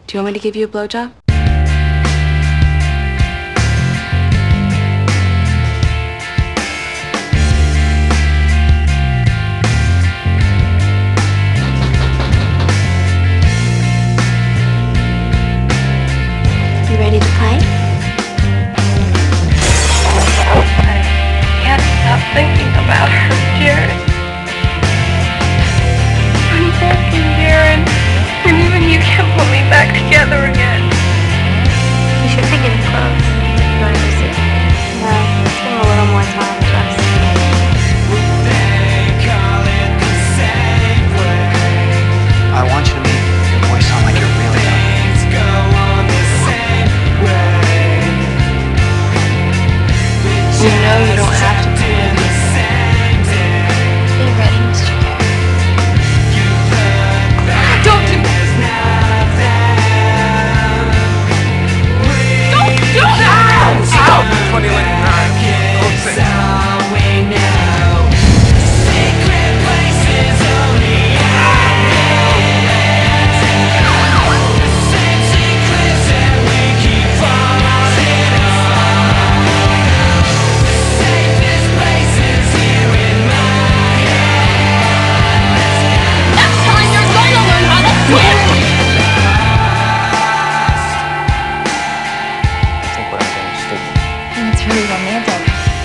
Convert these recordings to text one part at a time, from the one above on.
Do you want me to give you a blowjob? You ready to play? I can't stop thinking about her, Jared. I'm broken, Jared. And even you can't put me back together again. You should pick it close. You want to go see? No, let's give him a little more time to rest. I want you to make your voice sound like you're really young. You know you don't have to be with me. Are you ready, Mr. Garrett? Don't do that! Don't do that! Out! Funny like that. Don't sing. I think what I'm doing is stupid. And it's really romantic.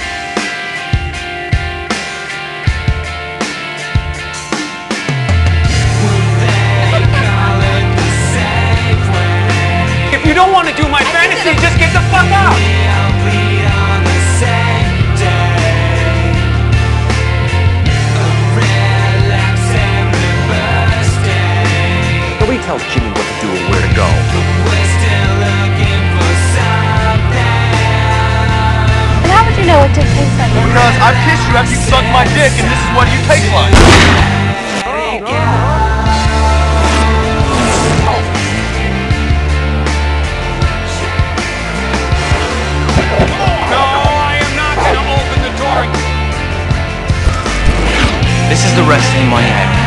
If you don't want to do my fantasy, just get the fuck out! Nobody tells Jimmy what to do or where to go. And how would you know what to taste like? Because I kissed you after you sucked my dick, and this is what you taste like. No, I am not going to open the door. This is the resting in my head.